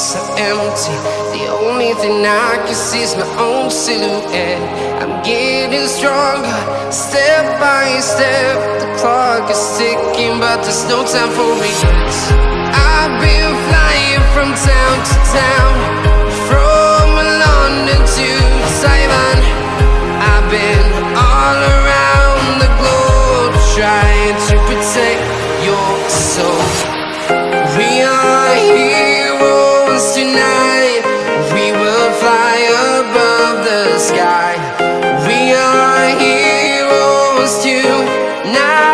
so empty. The only thing I can see is my own silhouette. I'm getting stronger, step by step. The clock is ticking, but there's no time for regrets. I've been flying from town to town, from London to Taiwan. I've been all around the globe, trying to protect your soul. We are heroes tonight. We will fly above the sky. We are heroes tonight.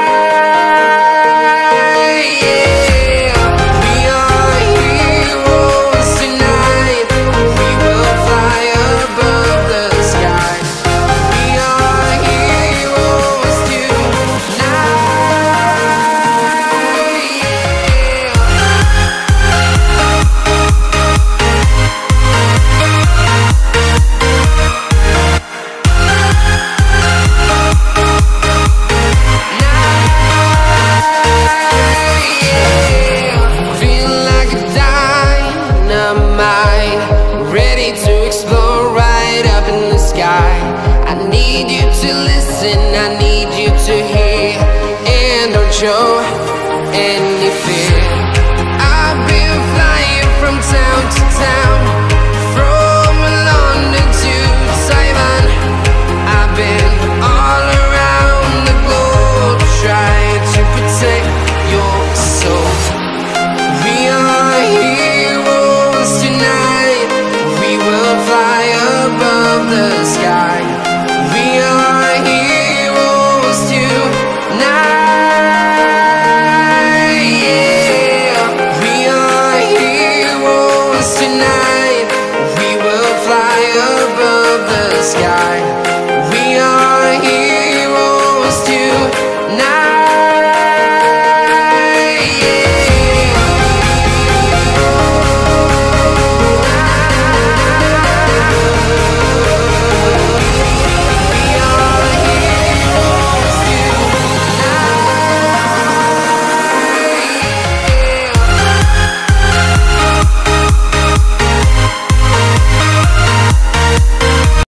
Ready to explore right up in the sky. I need you to listen